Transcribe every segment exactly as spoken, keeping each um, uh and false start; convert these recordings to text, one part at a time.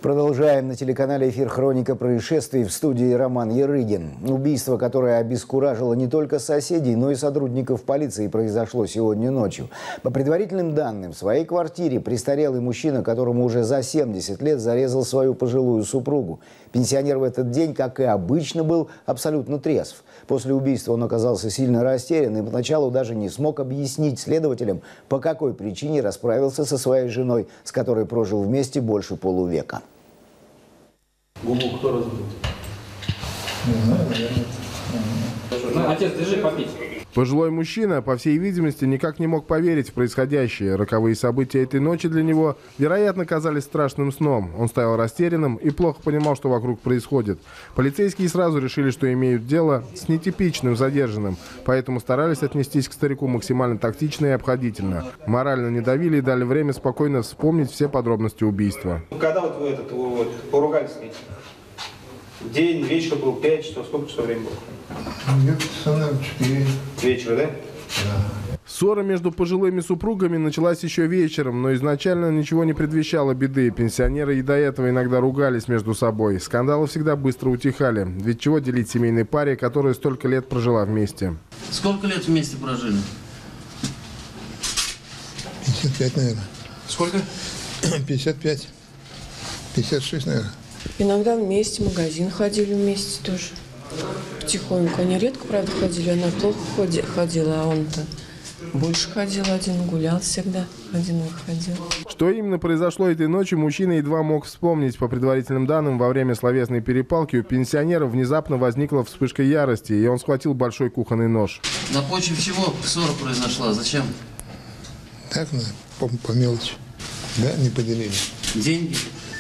Продолжаем на телеканале эфир «Хроника происшествий», в студии Роман Ярыгин. Убийство, которое обескуражило не только соседей, но и сотрудников полиции, произошло сегодня ночью. По предварительным данным, в своей квартире престарелый мужчина, которому уже за семьдесят лет, зарезал свою пожилую супругу. Пенсионер в этот день, как и обычно, был абсолютно трезв. После убийства он оказался сильно растерян и поначалу даже не смог объяснить следователям, по какой причине расправился со своей женой, с которой прожил вместе больше полувека. Губу кто разбил? Не знаю, наверное. Ну, отец, держи попить. Пожилой мужчина, по всей видимости, никак не мог поверить в происходящее. Роковые события этой ночи для него, вероятно, казались страшным сном. Он стоял растерянным и плохо понимал, что вокруг происходит. Полицейские сразу решили, что имеют дело с нетипичным задержанным, поэтому старались отнестись к старику максимально тактично и обходительно. Морально не давили и дали время спокойно вспомнить все подробности убийства. Когда вот вы этот, вы поругались с ним? День, вечер был, пять часов, сколько часов времени было? Где-то четыре. Вечера, да? Да. Ссора между пожилыми супругами началась еще вечером, но изначально ничего не предвещало беды. Пенсионеры и до этого иногда ругались между собой. Скандалы всегда быстро утихали. Ведь чего делить семейной паре, которая столько лет прожила вместе? Сколько лет вместе прожили? пятьдесят пять, наверное. Сколько? пятьдесят пять. пятьдесят шесть, наверное. Иногда вместе, в магазин ходили вместе тоже. Потихоньку. Они редко, правда, ходили. Она плохо ходи, ходила, а он-то больше ходил один, гулял всегда. Один выходил. Что именно произошло этой ночью, мужчина едва мог вспомнить. По предварительным данным, во время словесной перепалки у пенсионера внезапно возникла вспышка ярости, и он схватил большой кухонный нож. На почве чего ссора произошла? Зачем? Так, ну, по, по мелочи. Да, не поделили. Деньги?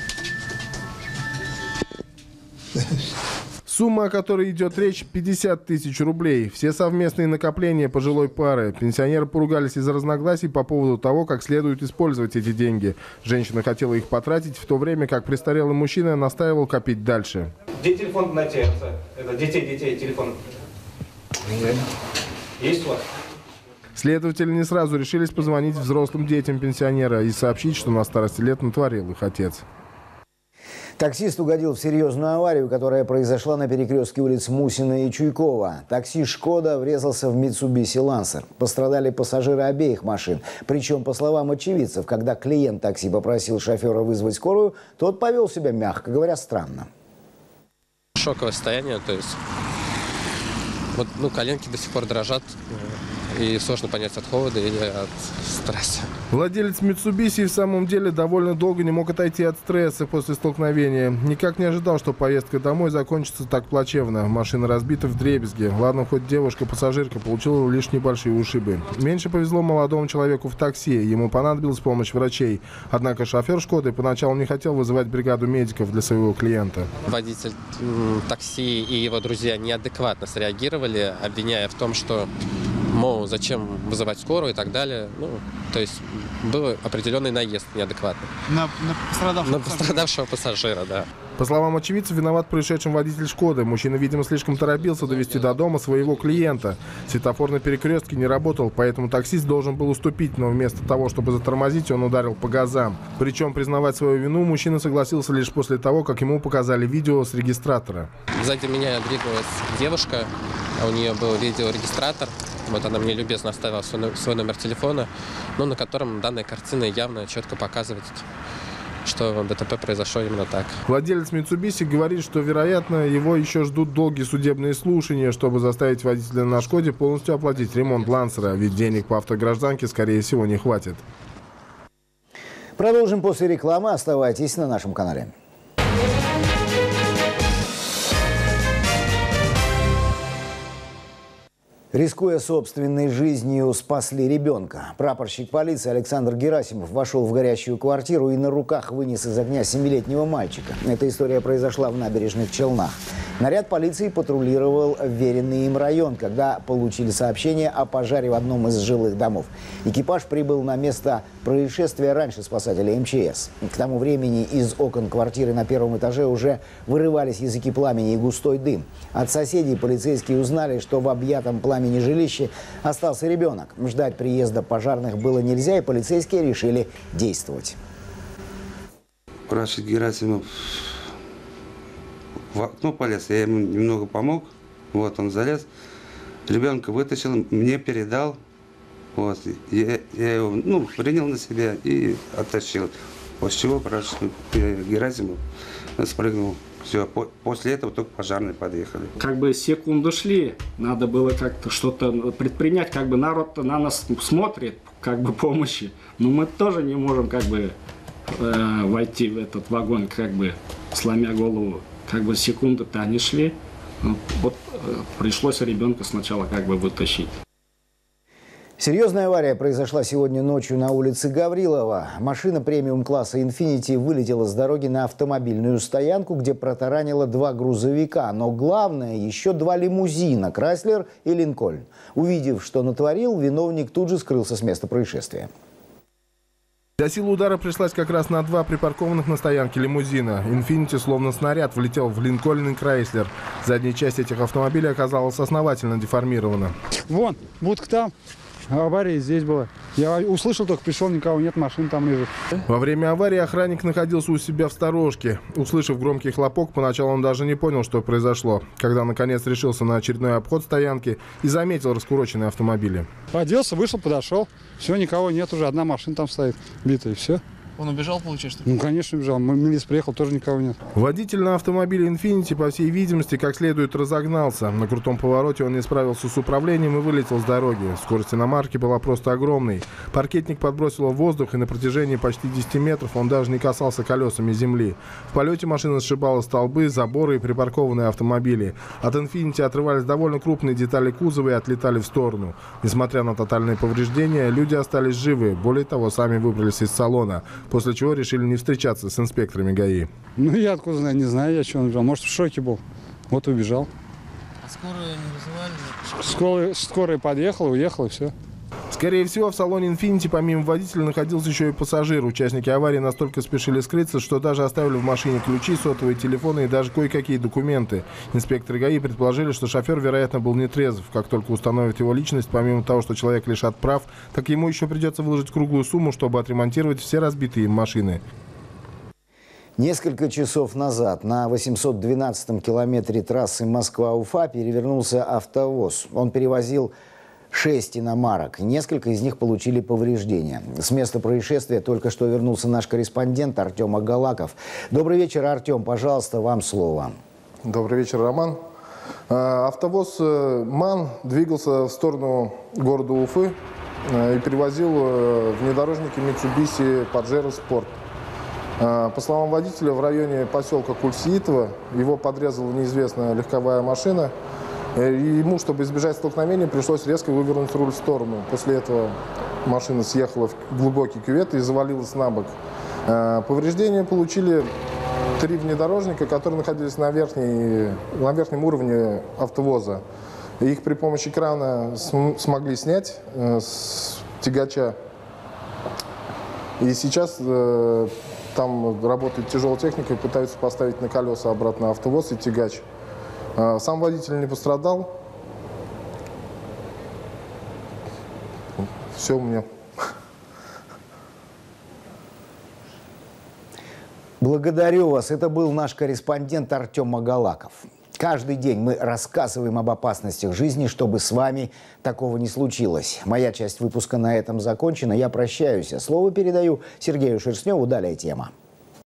Сумма, о которой идет речь, пятьдесят тысяч рублей. Все совместные накопления пожилой пары. Пенсионеры поругались из-за разногласий по поводу того, как следует использовать эти деньги. Женщина хотела их потратить, в то время как престарелый мужчина настаивал копить дальше. Где телефон на тебе? Это детей, детей, телефон. Есть у вас? Следователи не сразу решились позвонить взрослым детям пенсионера и сообщить, что на старости лет натворил их отец. Таксист угодил в серьезную аварию, которая произошла на перекрестке улиц Мусина и Чуйкова. Такси «Шкода» врезался в Mitsubishi Lancer. Пострадали пассажиры обеих машин. Причем, по словам очевидцев, когда клиент такси попросил шофера вызвать скорую, тот повел себя, мягко говоря, странно. Шоковое состояние, то есть вот, ну, коленки до сих пор дрожат. И сложно понять, от холода или от стресса. Владелец Mitsubishi в самом деле довольно долго не мог отойти от стресса после столкновения. Никак не ожидал, что поездка домой закончится так плачевно. Машина разбита вдребезги. Ладно, хоть девушка-пассажирка получила лишь небольшие ушибы. Меньше повезло молодому человеку в такси. Ему понадобилась помощь врачей. Однако шофер «Шкоды» поначалу не хотел вызывать бригаду медиков для своего клиента. Водитель м, такси и его друзья неадекватно среагировали, обвиняя в том, что мол, зачем вызывать скорую и так далее. Ну, то есть был определенный наезд неадекватный. На, на, пострадавшего, на пострадавшего пассажира, да. По словам очевидцев, виноват в происшедшем водитель «Шкоды». Мужчина, видимо, слишком торопился довести до дома своего клиента. Светофор на перекрестке не работал, поэтому таксист должен был уступить, но вместо того, чтобы затормозить, он ударил по газам. Причем признавать свою вину мужчина согласился лишь после того, как ему показали видео с регистратора. Сзади меня двигалась девушка, а у нее был видеорегистратор. Вот она мне любезно оставила свой номер телефона, но на котором данная картина явно четко показывает, что ДТП произошло именно так. Владелец Mitsubishi говорит, что, вероятно, его еще ждут долгие судебные слушания, чтобы заставить водителя на «Шкоде» полностью оплатить ремонт «Лансера», ведь денег по автогражданке, скорее всего, не хватит. Продолжим после рекламы. Оставайтесь на нашем канале. Рискуя собственной жизнью, спасли ребенка. Прапорщик полиции Александр Герасимов вошел в горящую квартиру и на руках вынес из огня семилетнего мальчика. Эта история произошла в Набережных Челнах. Наряд полиции патрулировал вверенный им район, когда получили сообщение о пожаре в одном из жилых домов. Экипаж прибыл на место происшествия раньше спасателей эм че эс. К тому времени из окон квартиры на первом этаже уже вырывались языки пламени и густой дым. От соседей полицейские узнали, что в объятом пламени жилище остался ребенок. Ждать приезда пожарных было нельзя, и полицейские решили действовать. прапорщик Герасимов в окно полез, я ему немного помог. Вот он залез, ребенка вытащил, мне передал. Вот, я, я его ну, принял на себя и оттащил. После чего прапорщик Герасимов спрыгнул. Все, по, после этого только пожарные подъехали. Как бы секунды шли, надо было как-то что-то предпринять, как бы народ на нас смотрит, как бы помощи, но мы тоже не можем как бы э, войти в этот вагон, как бы сломя голову. Как бы секунды-то они шли, вот э, пришлось ребенка сначала как бы вытащить. Серьезная авария произошла сегодня ночью на улице Гаврилова. Машина премиум-класса «Инфинити» вылетела с дороги на автомобильную стоянку, где протаранило два грузовика. Но главное, еще два лимузина – «Крайслер» и «Линкольн». Увидев, что натворил, виновник тут же скрылся с места происшествия. Вся сила удара пришлась как раз на два припаркованных на стоянке лимузина. «Инфинити» словно снаряд влетел в «Линкольн» и «Крайслер». Задняя часть этих автомобилей оказалась основательно деформирована. Вон, будка там. Авария здесь была. Я услышал, только пришел, никого нет, машин там лежит. Во время аварии охранник находился у себя в сторожке. Услышав громкий хлопок, поначалу он даже не понял, что произошло. Когда наконец решился на очередной обход стоянки и заметил раскуроченные автомобили. Оделся, вышел, подошел. Все, никого нет уже, одна машина там стоит, битая, и все. Он убежал, получается? Ну, конечно, убежал. Милиция приехал, тоже никого нет. Водитель на автомобиле «Инфинити», по всей видимости, как следует разогнался. На крутом повороте он не справился с управлением и вылетел с дороги. Скорость иномарки была просто огромной. Паркетник подбросило в воздух, и на протяжении почти десяти метров он даже не касался колесами земли. В полете машина сшибала столбы, заборы и припаркованные автомобили. От «Инфинити» отрывались довольно крупные детали кузова и отлетали в сторону. Несмотря на тотальные повреждения, люди остались живы. Более того, сами выбрались из салона. После чего решили не встречаться с инспекторами ГАИ. Ну, я откуда знаю, не знаю, я чего он убежал. Может, в шоке был. Вот убежал. А скорую не вызывали? Скорая, скорая подъехала, уехала, и все. Скорее всего, в салоне «Инфинити» помимо водителя находился еще и пассажир. Участники аварии настолько спешили скрыться, что даже оставили в машине ключи, сотовые телефоны и даже кое-какие документы. Инспекторы ГАИ предположили, что шофер, вероятно, был нетрезв. Как только установят его личность, помимо того, что человек лишат прав, так ему еще придется выложить круглую сумму, чтобы отремонтировать все разбитые им машины. Несколько часов назад на восемьсот двенадцатом километре трассы Москва-Уфа перевернулся автовоз. Он перевозил шесть иномарок. Несколько из них получили повреждения. С места происшествия только что вернулся наш корреспондент Артем Агалаков. Добрый вечер, Артем. Пожалуйста, вам слово. Добрый вечер, Роман. Автовоз «МАН» двигался в сторону города Уфы и перевозил внедорожники Mitsubishi Pajero Sport. По словам водителя, в районе поселка Кульсиитово его подрезала неизвестная легковая машина. И ему, чтобы избежать столкновения, пришлось резко вывернуть руль в сторону. После этого машина съехала в глубокий кювет и завалилась на бок. Повреждения получили три внедорожника, которые находились на, верхней, на верхнем уровне автовоза. Их при помощи крана смогли снять с тягача. И сейчас там работает тяжелая техника и пытаются поставить на колеса обратно автовоз и тягач. Сам водитель не пострадал. Все у меня. Благодарю вас. Это был наш корреспондент Артем Агалаков. Каждый день мы рассказываем об опасностях жизни, чтобы с вами такого не случилось. Моя часть выпуска на этом закончена. Я прощаюсь. Слово передаю Сергею Шерстневу. Далее тема.